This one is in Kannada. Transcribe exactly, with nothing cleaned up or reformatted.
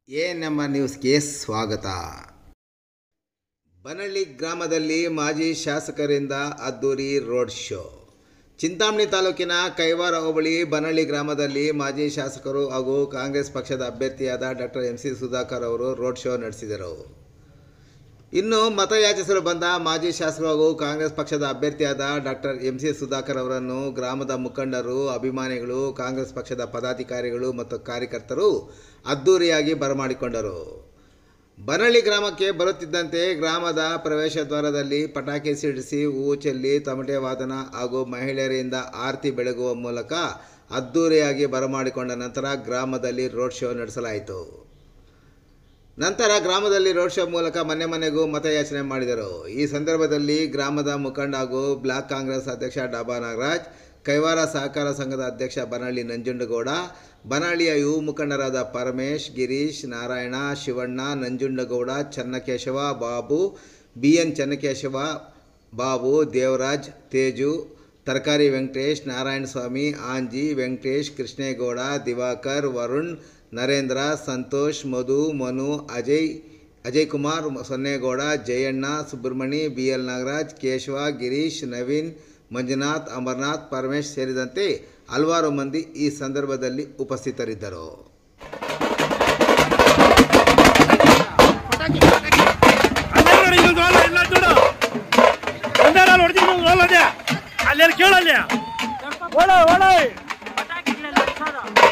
ಎ ನಮ್ಮ ನ್ಯೂಸ್ಗೆ ಸ್ವಾಗತ. ಬನಹಳ್ಳಿ ಗ್ರಾಮದಲ್ಲಿ ಮಾಜಿ ಶಾಸಕರಿಂದ ಅದ್ದೂರಿ ರೋಡ್ ಶೋ. ಚಿಂತಾಮಣಿ ತಾಲೂಕಿನ ಕೈವಾರ ಹೋಬಳಿ ಬನಹಳ್ಳಿ ಗ್ರಾಮದಲ್ಲಿ ಮಾಜಿ ಶಾಸಕರು ಹಾಗೂ ಕಾಂಗ್ರೆಸ್ ಪಕ್ಷದ ಅಭ್ಯರ್ಥಿಯಾದ ಡಾಕ್ಟರ್ ಎಂ ಸಿ ಸುಧಾಕರ್ ಅವರು ರೋಡ್ ಶೋ ನಡೆಸಿದರು. ಇನ್ನು ಮತಯಾಚಿಸಲು ಬಂದ ಮಾಜಿ ಶಾಸಕರು ಹಾಗೂ ಕಾಂಗ್ರೆಸ್ ಪಕ್ಷದ ಅಭ್ಯರ್ಥಿಯಾದ ಡಾಕ್ಟರ್ ಎಂ ಸಿ ಸುಧಾಕರ್ ಅವರನ್ನು ಗ್ರಾಮದ ಮುಖಂಡರು, ಅಭಿಮಾನಿಗಳು, ಕಾಂಗ್ರೆಸ್ ಪಕ್ಷದ ಪದಾಧಿಕಾರಿಗಳು ಮತ್ತು ಕಾರ್ಯಕರ್ತರು ಅದ್ದೂರಿಯಾಗಿ ಬರಮಾಡಿಕೊಂಡರು. ಬನಹಳ್ಳಿ ಗ್ರಾಮಕ್ಕೆ ಬರುತ್ತಿದ್ದಂತೆ ಗ್ರಾಮದ ಪ್ರವೇಶ ದ್ವಾರದಲ್ಲಿ ಪಟಾಕಿ ಸಿಡಿಸಿ, ಹೂವು ಚೆಲ್ಲಿ, ತಮಟೆ ವಾದನ ಹಾಗೂ ಮಹಿಳೆಯರಿಂದ ಆರತಿ ಬೆಳಗುವ ಮೂಲಕ ಅದ್ದೂರಿಯಾಗಿ ಬರಮಾಡಿಕೊಂಡ ನಂತರ ಗ್ರಾಮದಲ್ಲಿ ರೋಡ್ ಶೋ ನಡೆಸಲಾಯಿತು. ನಂತರ ಗ್ರಾಮದಲ್ಲಿ ರೋಡ್ ಶೋ ಮೂಲಕ ಮನೆ ಮನೆಗೂ ಮತಯಾಚನೆ ಮಾಡಿದರು. ಈ ಸಂದರ್ಭದಲ್ಲಿ ಗ್ರಾಮದ ಮುಖಂಡ ಹಾಗೂ ಬ್ಲಾಕ್ ಕಾಂಗ್ರೆಸ್ ಅಧ್ಯಕ್ಷ ಡಾಬಾ ನಾಗರಾಜ್, ಕೈವಾರ ಸಹಕಾರ ಸಂಘದ ಅಧ್ಯಕ್ಷ ಬನಹಳ್ಳಿ ನಂಜುಂಡಗೌಡ, ಬನಹಳ್ಳಿಯ ಯುವ ಮುಖಂಡರಾದ ಪರಮೇಶ್, ಗಿರೀಶ್, ನಾರಾಯಣ, ಶಿವಣ್ಣ, ನಂಜುಂಡಗೌಡ, ಚನ್ನಕೇಶವ, ಬಾಬು, ಬಿ ಎನ್ ಚನ್ನಕೇಶವ, ಬಾಬು, ದೇವರಾಜ್, ತೇಜು, ತರಕಾರಿ ವೆಂಕಟೇಶ್, ನಾರಾಯಣಸ್ವಾಮಿ, ಆಂಜಿ, ವೆಂಕಟೇಶ್, ಕೃಷ್ಣೇಗೌಡ, ದಿವಾಕರ್, ವರುಣ್, ನರೇಂದ್ರ, ಸಂತೋಷ್, ಮಧು, ಮನು, ಅಜಯ್, ಅಜಯ್ ಕುಮಾರ್, ಸೊನ್ನೇಗೌಡ, ಜಯಣ್ಣ, ಸುಬ್ರಹ್ಮಣಿ, ಬಿ ಎಲ್ ನಾಗರಾಜ್, ಕೇಶವ, ಗಿರೀಶ್, ನವೀನ್, ಮಂಜುನಾಥ್, ಅಮರನಾಥ್, ಪರಮೇಶ್ ಸೇರಿದಂತೆ ಹಲವಾರು ಮಂದಿ ಈ ಸಂದರ್ಭದಲ್ಲಿ ಉಪಸ್ಥಿತರಿದ್ದರು. ಅಲ್ಲೆಲ್ಲ ಕೇಳಲ್ಲ.